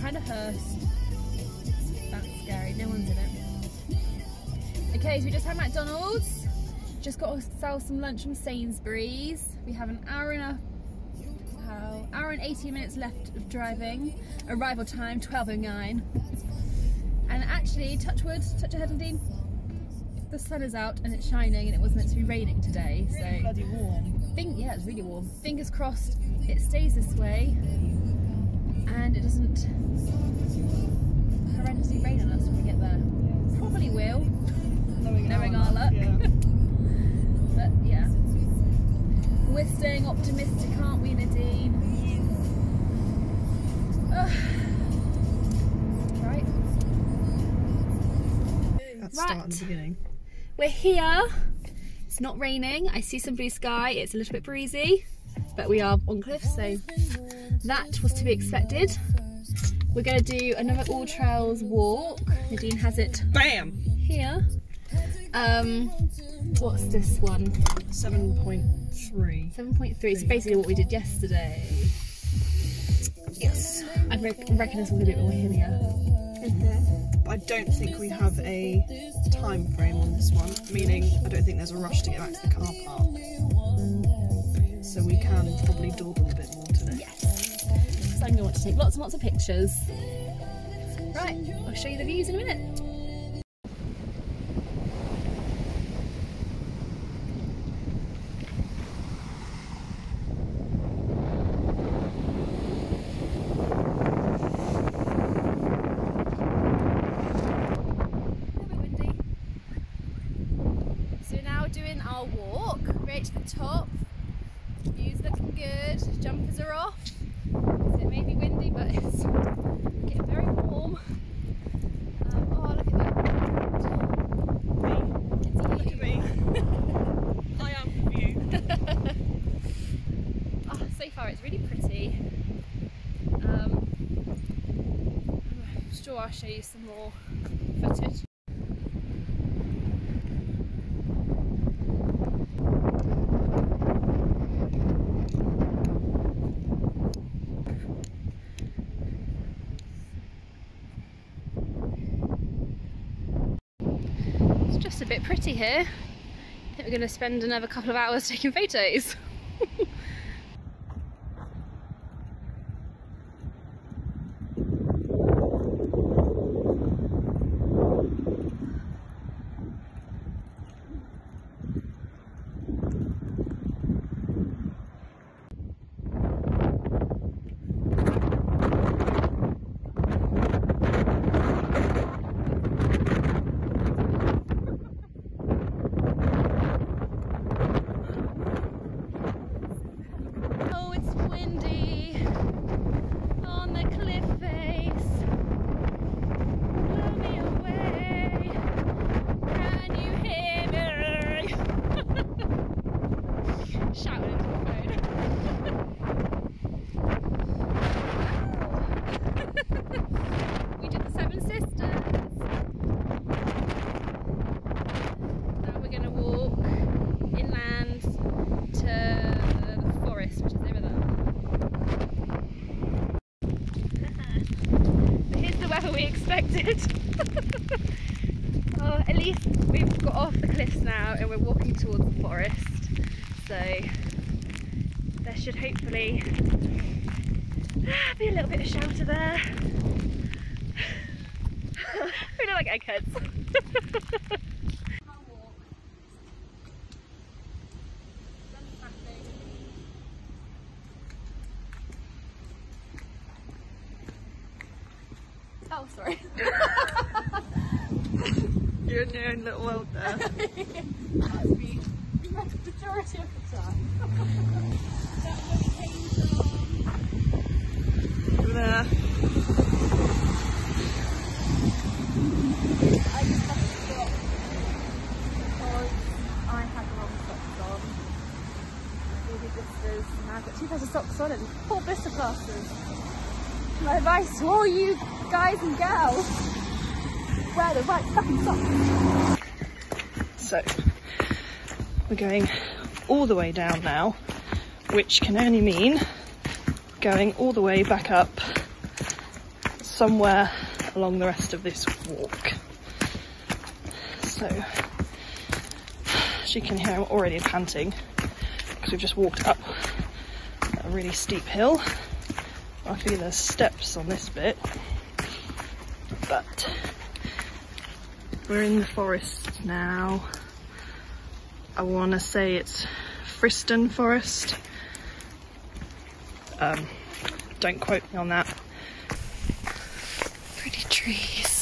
kind of hearsed. That's scary, no one's in it. Okay, so we just had McDonald's. Just got ourselves some lunch from Sainsbury's. We have an hour and 18 minutes left of driving. Arrival time 12:09. And actually, touch wood, touch your head, Nadine. The sun is out and it's shining, and it was meant to be raining today. So really bloody warm. Yeah, it's really warm. Fingers crossed it stays this way and it doesn't horrendously rain on us when we get there. Yeah. Probably will, knowing our luck. Yeah. But yeah, we're staying optimistic, aren't we, Nadine? Right. Let's start at the beginning. We're here. It's not raining. I see some blue sky. It's a little bit breezy, but we are on cliffs, so that was to be expected. We're going to do another AllTrails walk. Nadine has it. Bam! Here. What's this one? 7.3. 7.3. So basically what we did yesterday. Yes. I reckon this will be a bit more hillier. I don't think we have a time frame on this one, meaning I don't think there's a rush to get back to the car park. So we can probably dawdle a bit more today. Yes. So I'm going to want to take lots and lots of pictures. Right, I'll show you the views in a minute. Doing our walk, right to the top. View's looking good, jumpers are off. So it may be windy, but it's getting very warm. Oh, look at that. Look at me. I am the view. Oh, so far it's really pretty. I'm sure I'll show you some more footage. Just a bit pretty here. I think we're going to spend another couple of hours taking photos. We expected. Oh, at least we've got off the cliffs now and we're walking towards the forest, so there should hopefully be a little bit of shelter there. We look like eggheads. Oh, sorry. You're in your own little world there. That's me. The majority of the time. That's where we came from. Over there. I just have to stop because I had the wrong socks on. All the blisters. Now I've got 2 pairs of socks on and 4 blister plasters. My advice to all you guys and girls: wear the right fucking socks. So we're going all the way down now, which can only mean going all the way back up somewhere along the rest of this walk. So, as you can hear, I'm already panting because we've just walked up a really steep hill. Luckily there's steps on this bit, but we're in the forest now. I want to say it's Fritson forest. Don't quote me on that. Pretty trees.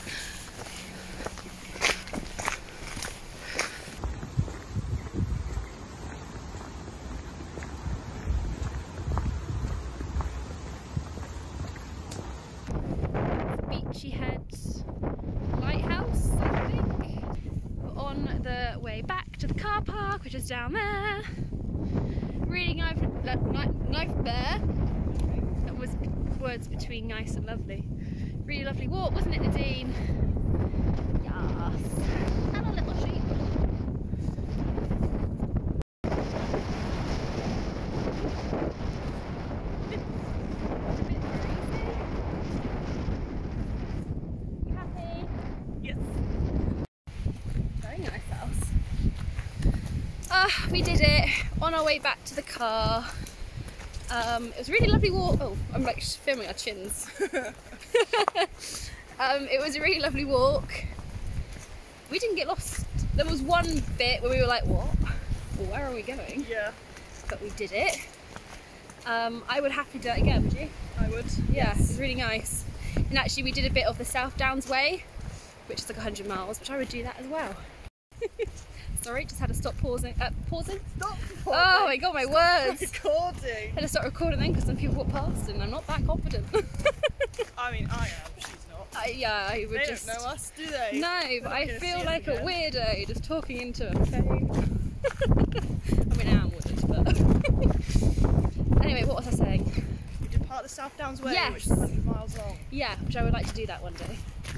Beachy Heads lighthouse, I think. We're on the way back to the car park, which is down there. Really nice there. That was words between nice and lovely. Really lovely walk, wasn't it, Nadine? Yes. And a little sheep. You happy? Yes. Very nice house. We did it on our way back to the car. It was a really lovely walk. Oh, I'm like filming our chins. It was a really lovely walk. We didn't get lost. There was one bit where we were like, what? Well, where are we going? Yeah. But we did it. I would happily do that again, would you? I would. Yeah, Yes. it was really nice. And actually we did a bit of the South Downs Way, which is like 100 miles, which I would do that as well. Sorry, just had to stop pausing. Pausing? Stop recording. Oh my god, my words! Recording. Had to start recording then because some people walk past and I'm not that confident. I mean, I am. She's not. Yeah, I would They just... don't know us, do they? No, They're but not I gonna feel see us like a again. weirdo just talking into a phone. I mean, I wouldn't, but... Anyway, what was I saying? We did part of the South Downs Way, Yes. which is 100 miles long. Yeah, which I would like to do that one day.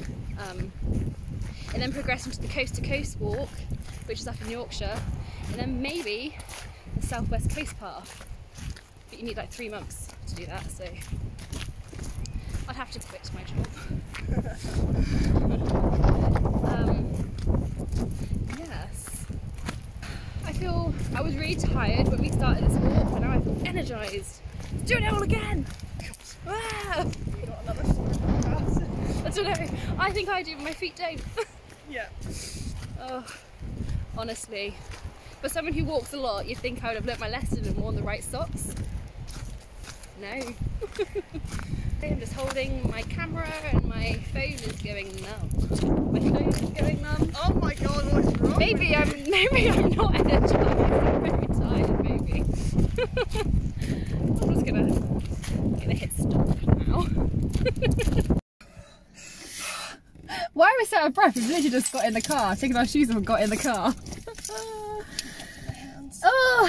And then progress into the coast to coast walk, which is up in Yorkshire, and then maybe the Southwest Coast Path. But you need like 3 months to do that, so I'd have to quit my job. Yes. I was really tired when we started this walk, but now I feel energised. Let's do it all again! Ah! We got another 400 miles. I don't know, I think I do, but my feet don't. Yeah. Oh, honestly. For someone who walks a lot, you'd think I would have learnt my lesson and worn the right socks. No. I'm just holding my camera and my phone is going numb. My phone is going numb. Oh my god, what's wrong? Maybe I'm not energized. I'm very tired, maybe. I'm just gonna hit stop now. Why are we so out of breath? We've literally just got in the car, taken our shoes off and got in the car. Oh,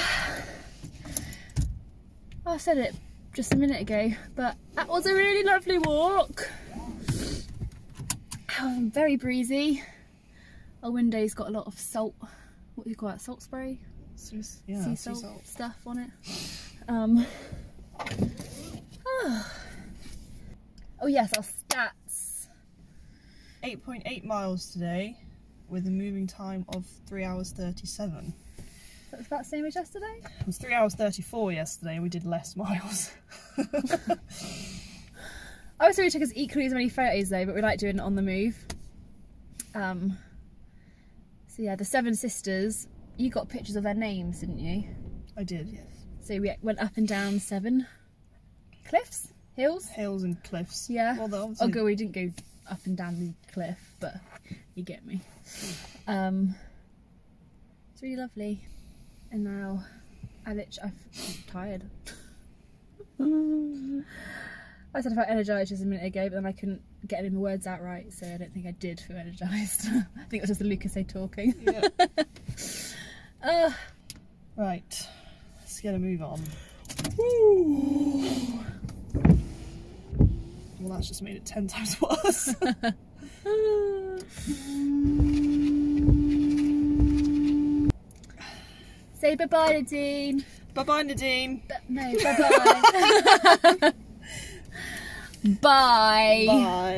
I said it just a minute ago, but that was a really lovely walk. Very breezy. Our window's got a lot of salt. What do you call that? Salt spray? Yeah, sea salt stuff on it. Oh yes, our stats. 8.8 miles today, with a moving time of 3 hours 37. That was about the same as yesterday? It was 3 hours 34 yesterday, and we did less miles. I would say we took us equally as many photos though, but we like doing it on the move. So yeah, the 7 sisters, you got pictures of their names, didn't you? I did, yes. So we went up and down 7 cliffs? Hills? Hills and cliffs. Yeah. Well, Oh, good, we didn't go up and down the cliff, but you get me. It's really lovely. And now I'm tired. I said I felt energised just a minute ago, but then I couldn't get any of my words out right, so I don't think I did feel energised. I think it was just the Lucas talking. Yeah. Right, let's get a move on. Well, that's just made it 10 times worse. Say bye-bye, Nadine. Bye-bye, Nadine. No, bye-bye. Bye. Bye.